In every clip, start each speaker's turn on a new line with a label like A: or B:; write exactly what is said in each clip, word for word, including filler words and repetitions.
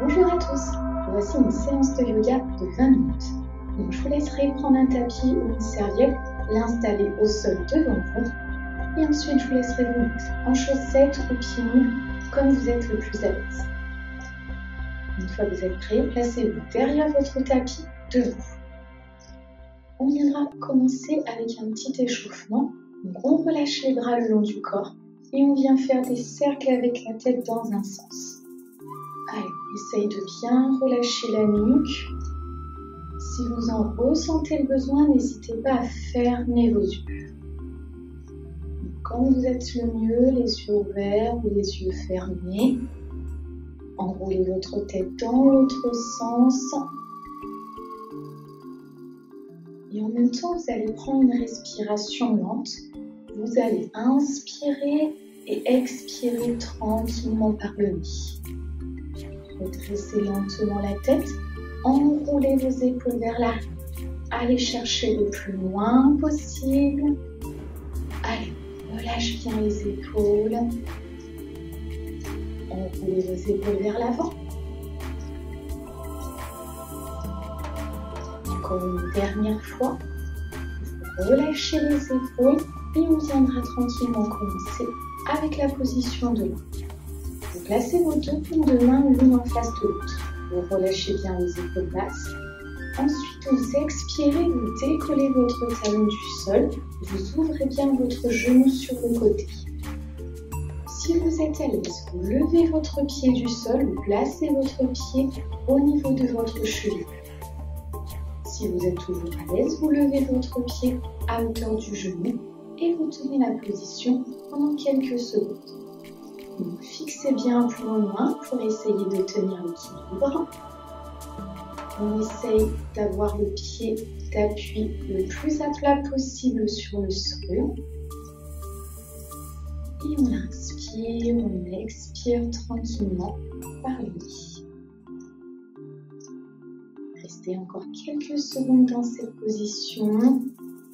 A: Bonjour à tous, voici une séance de yoga de vingt minutes. Donc, je vous laisserai prendre un tapis ou une serviette, l'installer au sol devant vous et ensuite je vous laisserai vous mettre en chaussettes ou pieds nus comme vous êtes le plus à l'aise. Une fois que vous êtes prêts, placez-vous derrière votre tapis debout. On viendra commencer avec un petit échauffement. Donc on relâche les bras le long du corps et on vient faire des cercles avec la tête dans un sens. Allez, essaye de bien relâcher la nuque. Si vous en ressentez le besoin, n'hésitez pas à fermer vos yeux. Quand vous êtes le mieux, les yeux ouverts ou les yeux fermés, enroulez votre tête dans l'autre sens. Et en même temps, vous allez prendre une respiration lente. Vous allez inspirer et expirer tranquillement par le nez. Redressez lentement la tête, enroulez vos épaules vers l'arrière. Allez chercher le plus loin possible. Allez, relâche bien les épaules. Enroulez vos épaules vers l'avant. Encore une dernière fois. Vous relâchez les épaules et on viendra tranquillement commencer avec la position de l'un. Vous placez vos deux paumes de main l'une en face de l'autre. Vous relâchez bien les épaules basses. Ensuite, vous expirez, vous décollez votre talon du sol. Vous ouvrez bien votre genou sur le côté. Si vous êtes à l'aise, vous levez votre pied du sol, vous placez votre pied au niveau de votre cheville. Si vous êtes toujours à l'aise, vous levez votre pied à hauteur du genou et vous tenez la position pendant quelques secondes. Donc, fixez bien un point loin pour essayer de tenir l'équilibre. On essaye d'avoir le pied d'appui le plus à plat possible sur le sol. Et on inspire, on expire tranquillement par le nez. Restez encore quelques secondes dans cette position.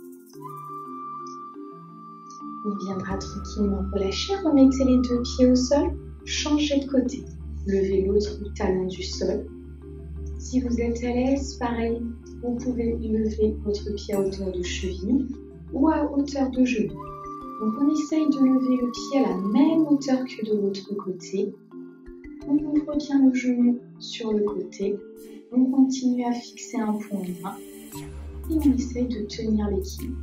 A: On viendra tranquillement relâcher, remettez les deux pieds au sol, changez de côté, levez l'autre talon du sol. Si vous êtes à l'aise, pareil, vous pouvez lever votre pied à hauteur de cheville ou à hauteur de genou. Donc on essaye de lever le pied à la même hauteur que de l'autre côté. On ouvre bien le genou sur le côté. On continue à fixer un point loin et on essaye de tenir l'équilibre.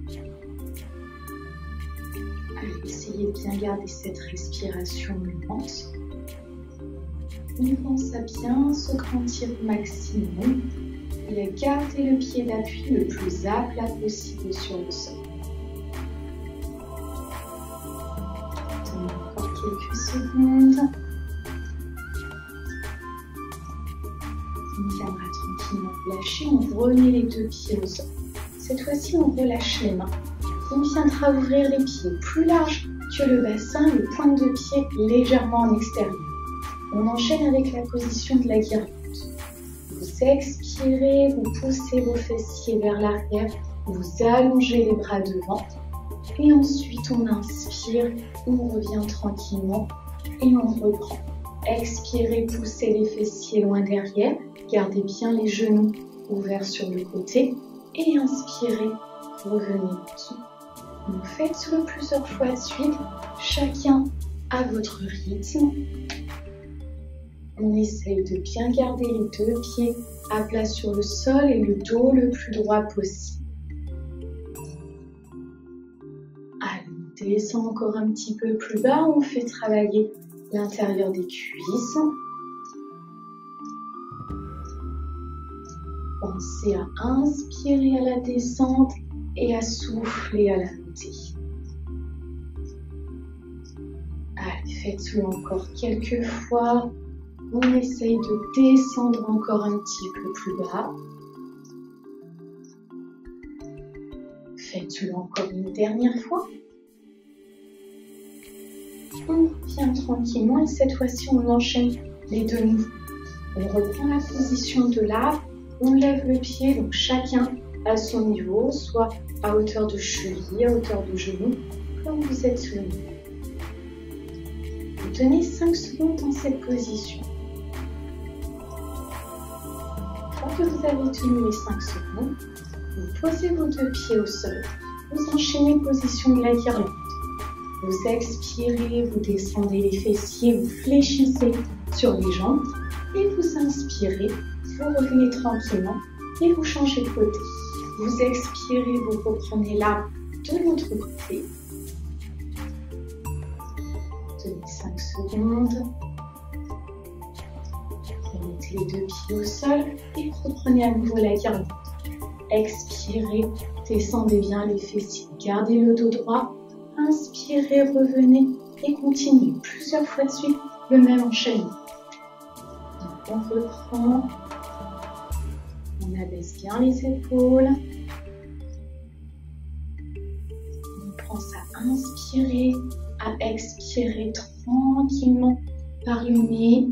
A: Allez, essayez de bien garder cette respiration lente. On pense à bien se grandir au maximum et à garder le pied d'appui le plus à plat possible sur le sol. Attendez encore quelques secondes. On viendra tranquillement relâcher, on remet les deux pieds au sol. Cette fois-ci, on relâche les mains. On viendra ouvrir les pieds plus larges que le bassin, le pointe de pied légèrement en extérieur. On enchaîne avec la position de la guirlande. Vous expirez, vous poussez vos fessiers vers l'arrière, vous allongez les bras devant. Et ensuite, on inspire, on revient tranquillement et on reprend. Expirez, poussez les fessiers loin derrière. Gardez bien les genoux ouverts sur le côté. Et inspirez, revenez dessous. Donc faites-le plusieurs fois de suite, chacun à votre rythme. On essaye de bien garder les deux pieds à plat sur le sol et le dos le plus droit possible. Allez, on descend encore un petit peu plus bas, on fait travailler l'intérieur des cuisses. Pensez à inspirer à la descente et à souffler à la montée. Allez, faites-le encore quelques fois. On essaye de descendre encore un petit peu plus bas. Faites-le encore une dernière fois. On vient tranquillement et cette fois-ci on enchaîne les deux mouvements. On reprend la position de l'arbre, on lève le pied, donc chacun à son niveau, soit à hauteur de cheville, à hauteur de genou, comme vous êtes le mieux. Vous tenez cinq secondes dans cette position. que vous avez tenu les cinq secondes, vous posez vos deux pieds au sol. Vous enchaînez position de la guirlande. Vous expirez, vous descendez les fessiers, vous fléchissez sur les jambes. Et vous inspirez, vous revenez tranquillement et vous changez de côté. Vous expirez, vous reprenez l'arbre de l'autre côté. Tenez cinq secondes. Remettez les deux pieds au sol et reprenez à nouveau la guirlande. Expirez, descendez bien les fessiers, gardez le dos droit. Inspirez, revenez et continuez plusieurs fois de suite le même enchaînement. Donc on reprend, on abaisse bien les épaules. On pense à inspirer, à expirer tranquillement par le nez.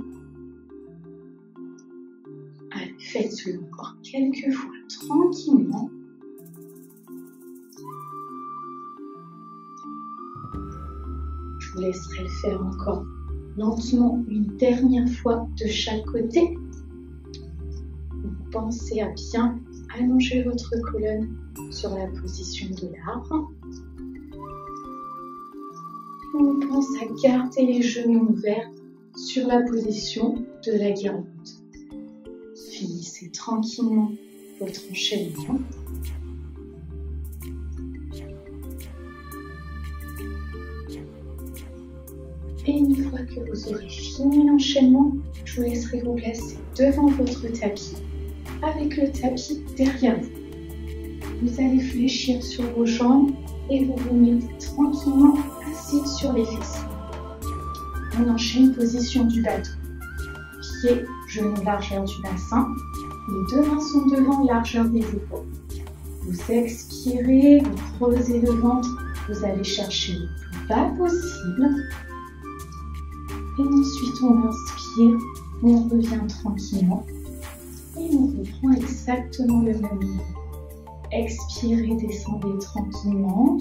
A: Allez, faites-le encore quelques fois tranquillement. Je vous laisserai le faire encore lentement une dernière fois de chaque côté. Vous pensez à bien allonger votre colonne sur la position de l'arbre. On pense à garder les genoux ouverts sur la position de la guirlande. Finissez tranquillement votre enchaînement. Et une fois que vous aurez fini l'enchaînement, je vous laisserai vous placer devant votre tapis, avec le tapis derrière vous. Vous allez fléchir sur vos jambes et vous vous mettez tranquillement assis sur les fessiers. On enchaîne position du bateau. Pieds, genoux largeur du bassin. Les deux mains sont devant, largeur des épaules. Vous expirez, vous creusez le ventre. Vous allez chercher le plus bas possible. Et ensuite, on inspire, on revient tranquillement et on reprend exactement le même niveau. Expirez, descendez tranquillement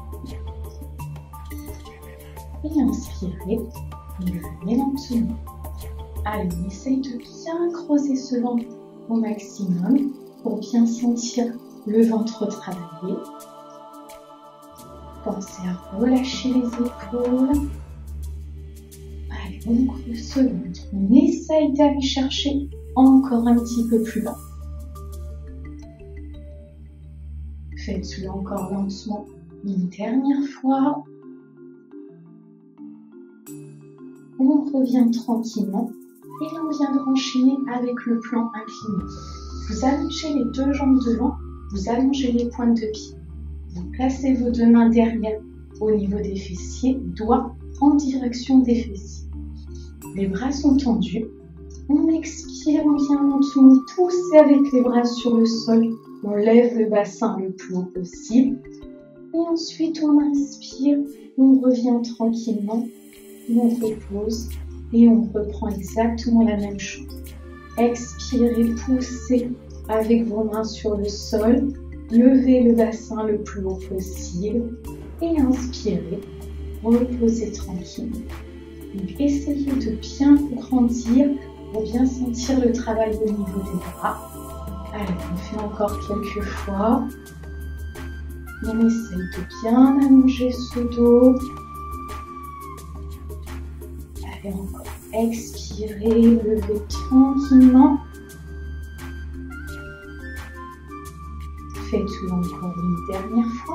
A: et inspirez, revenez lentement. Allez, on essaye de bien creuser ce ventre au maximum pour bien sentir le ventre travailler. Pensez à relâcher les épaules. On creuse ce ventre, on essaye d'aller chercher encore un petit peu plus bas. Faites-le encore lentement une dernière fois. On revient tranquillement et on viendra enchaîner avec le plan incliné. Vous allongez les deux jambes devant, vous allongez les pointes de pied. Vous placez vos deux mains derrière au niveau des fessiers, doigts en direction des fessiers. Les bras sont tendus. On expire, on vient lentement pousser avec les bras sur le sol. On lève le bassin le plus haut possible. Et ensuite, on inspire, on revient tranquillement, on repose et on reprend exactement la même chose. Expirez, poussez avec vos mains sur le sol. Levez le bassin le plus haut possible. Et inspirez, reposez tranquillement. Donc, essayez de bien grandir pour bien sentir le travail au niveau des bras. Allez, on fait encore quelques fois. On essaye de bien allonger ce dos. Allez, encore. Expirez, levez tranquillement. Faites-le encore une dernière fois.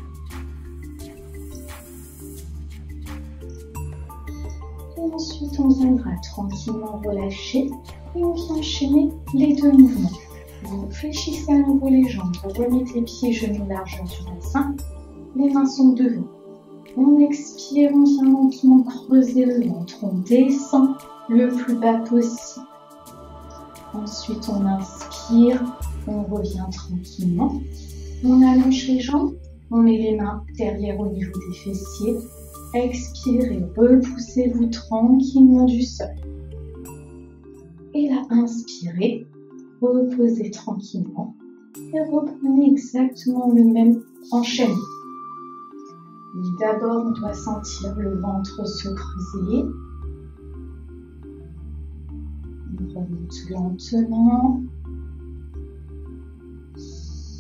A: Et ensuite, on viendra tranquillement relâcher et on vient enchaîner les deux mouvements. Vous fléchissez à nouveau les jambes, vous remettez pieds, genoux largeur du bassin, les mains sont devant. On expire, on vient lentement creuser le ventre, on descend le plus bas possible. Ensuite, on inspire, on revient tranquillement. On allonge les jambes, on met les mains derrière au niveau des fessiers. Expirez, repoussez-vous tranquillement du sol. Et là, inspirez, reposez tranquillement et reprenez exactement le même enchaînement. D'abord, on doit sentir le ventre se creuser. On remonte lentement.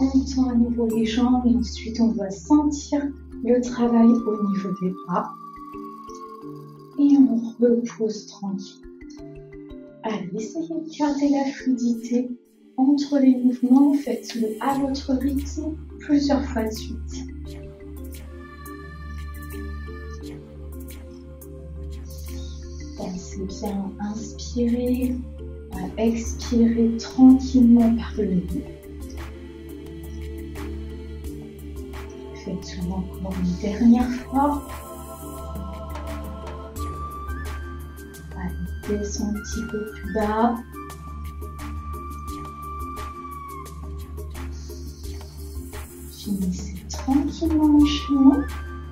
A: On tend à nouveau les jambes et ensuite on va sentir le travail au niveau des bras. Et on repose tranquille. Allez, essayez de garder la fluidité entre les mouvements. Faites-le à votre rythme plusieurs fois de suite. Pensez bien à inspirer, à expirer tranquillement par le nez. Faites-le encore une dernière fois. Allez, descendez un petit peu plus bas. Finissez tranquillement l'enchaînement.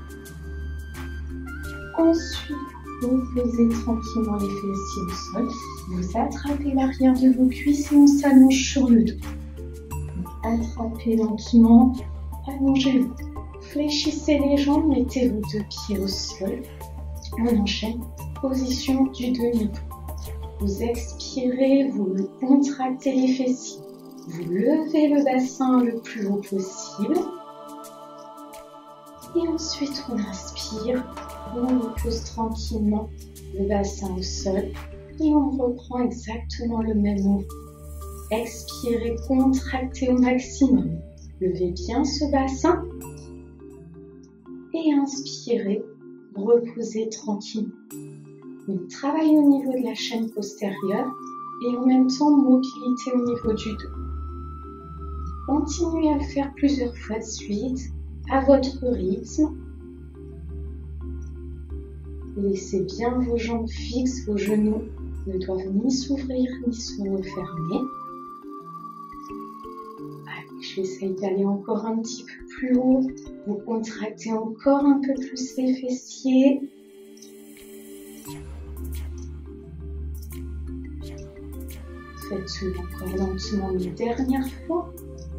A: Ensuite, vous posez tranquillement les fessiers au sol. Vous attrapez l'arrière de vos cuisses et on s'allonge sur le dos. Attrapez lentement, allongez-vous. Fléchissez les jambes, mettez vos deux pieds au sol. On enchaîne, position du demi-dos. Vous expirez, vous contractez les fessiers. Vous levez le bassin le plus haut possible. Et ensuite, on inspire. On repose tranquillement le bassin au sol. Et on reprend exactement le même mouvement. Expirez, contractez au maximum. Levez bien ce bassin. Et inspirez, reposez tranquillement. On travaille au niveau de la chaîne postérieure et en même temps mobilité au niveau du dos. Continuez à le faire plusieurs fois de suite, à votre rythme. Laissez bien vos jambes fixes, vos genoux ne doivent ni s'ouvrir ni se refermer. Allez, j'essaye d'aller encore un petit peu plus haut. Vous contractez encore un peu plus les fessiers. Faites-le encore lentement une dernière fois.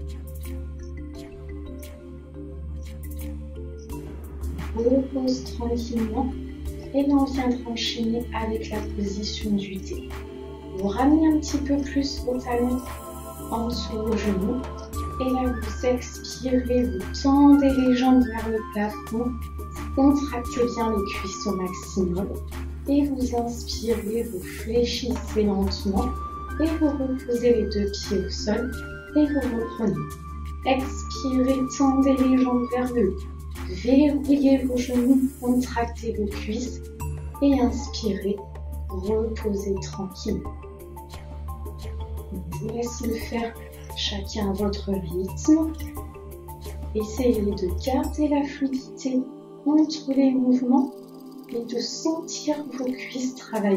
A: Repose tranquillement et là on viendra enchaîner avec la position du thé. Vous ramenez un petit peu plus vos talons en dessous de vos genoux et là vous expirez, vous tendez les jambes vers le plafond, vous contractez bien les cuisses au maximum et vous inspirez, vous fléchissez lentement et vous reposez les deux pieds au sol et vous reprenez. Expirez, tendez les jambes vers le haut. Verrouillez vos genoux, contractez vos cuisses et inspirez, reposez tranquille. Je vous laisse le faire chacun à votre rythme. Essayez de garder la fluidité entre les mouvements et de sentir vos cuisses travailler.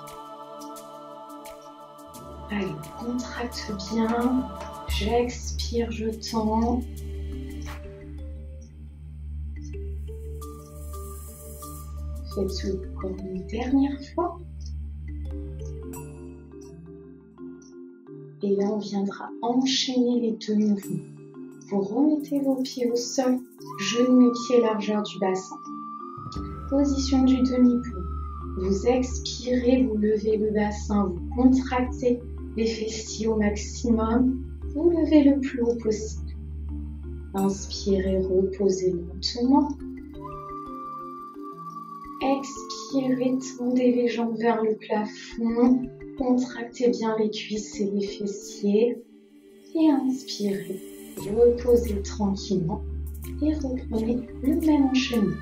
A: Allez, contracte bien, j'expire, je tends. Faites-le encore une dernière fois. Et là, on viendra enchaîner les deux mouvements. Vous remettez vos pieds au sol, genoux et pieds largeur du bassin. Position du demi-pont. Vous expirez, vous levez le bassin, vous contractez les fessiers au maximum. Vous levez le plus haut possible. Inspirez, reposez lentement. Expirez, tendez les jambes vers le plafond, contractez bien les cuisses et les fessiers et inspirez, reposez tranquillement et reprenez le même enchaînement.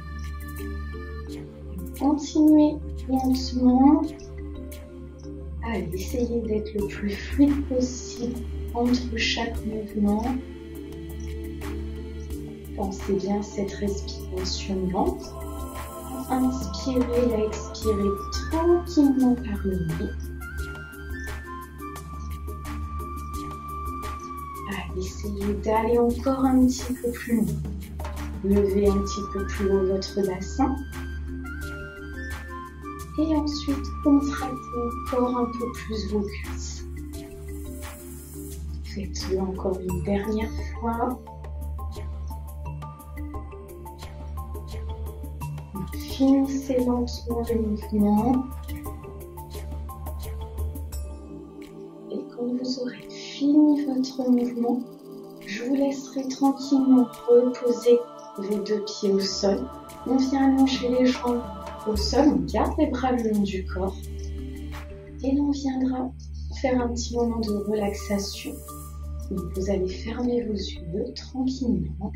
A: Continuez lentement, allez, essayez d'être le plus fluide possible entre chaque mouvement. Pensez bien à cette respiration lente. Inspirez, là, expirez tranquillement par le nez. Allez, essayez d'aller encore un petit peu plus loin. Levez un petit peu plus haut votre bassin. Et ensuite, contractez encore un peu plus vos cuisses. Faites-le encore une dernière fois. Finissez lentement le mouvement. Et quand vous aurez fini votre mouvement, je Je vous laisserai tranquillement reposer vos deux pieds au sol. On vient allonger les jambes au sol, on garde les bras le long du corps. Et l'on viendra faire un petit moment de relaxation. Donc vous allez fermer vos yeux tranquillement.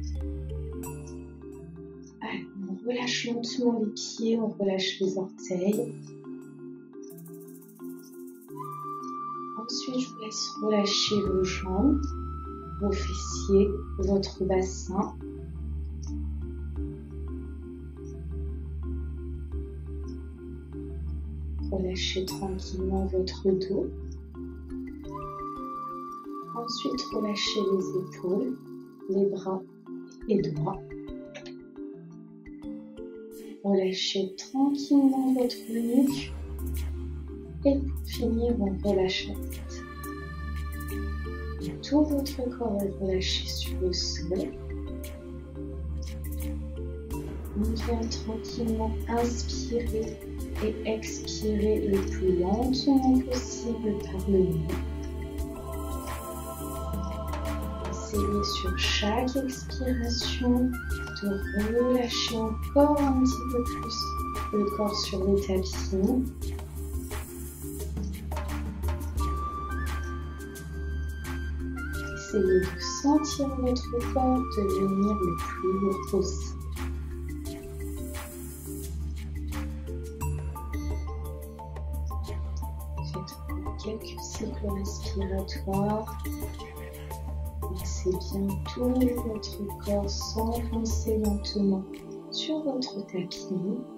A: Allez, on relâche lentement les pieds, on relâche les orteils. Ensuite, je vous laisse relâcher vos jambes, vos fessiers, votre bassin. Relâchez tranquillement votre dos. Ensuite, relâchez les épaules, les bras et les doigts. Relâchez tranquillement votre nuque. Et pour finir, on relâche la tête. Tout votre corps est relâché sur le sol. On vient tranquillement inspirer et expirer le plus lentement possible par le nez. Essayez sur chaque expiration de relâcher encore un petit peu plus le corps sur le tapis. Essayez de sentir votre corps devenir le plus lourd possible. Quelques cycles respiratoires. Laissez bien tout votre corps s'enfoncer lentement sur votre tapis.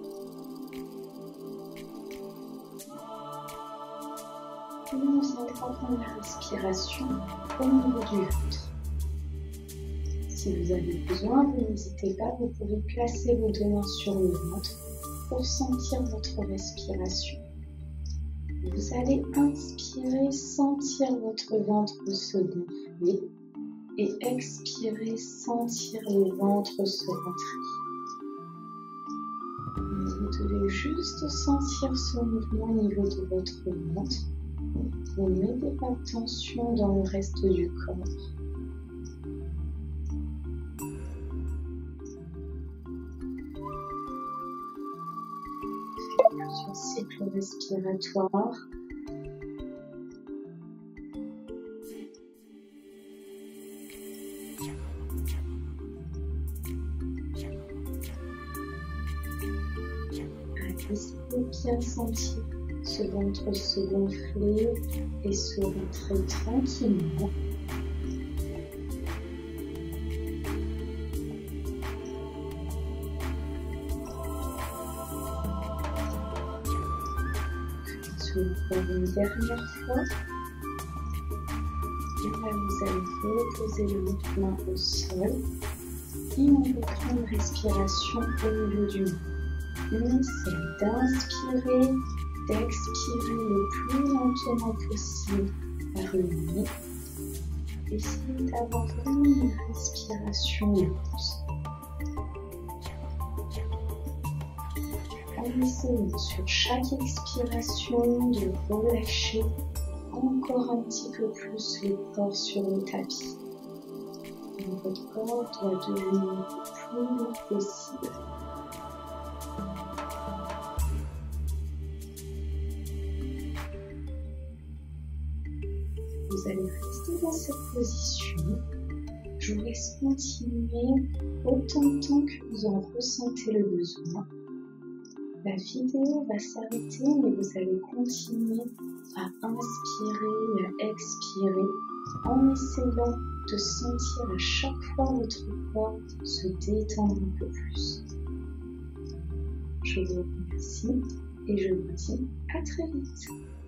A: Et on viendra prendre la respiration au niveau du ventre. Si vous avez besoin, vous n'hésitez pas, vous pouvez placer vos deux mains sur le ventre pour sentir votre respiration. Vous allez inspirer, sentir votre ventre se gonfler et expirer, sentir le ventre se rentrer. Vous devez juste sentir ce mouvement au niveau de votre ventre. Vous ne mettez pas de tension dans le reste du corps. Plusieurs cycles respiratoires. Essayez bien sentir ce ventre se gonfler et se rentrer tranquillement. Encore une dernière fois. Et là, vous allez reposer les mains au sol et on reprend une respiration au milieu du nez. On essaie d'inspirer, d'expirer le plus lentement possible par le nez. Essayez d'avoir vraiment une respiration lente. En essayant sur chaque expiration de relâcher encore un petit peu plus le corps sur le tapis. Donc, votre corps doit devenir le plus lourd possible. Vous allez rester dans cette position. Je vous laisse continuer autant de temps que vous en ressentez le besoin. La vidéo va s'arrêter, mais vous allez continuer à inspirer et à expirer en essayant de sentir à chaque fois votre corps se détendre un peu plus. Je vous remercie et je vous dis à très vite.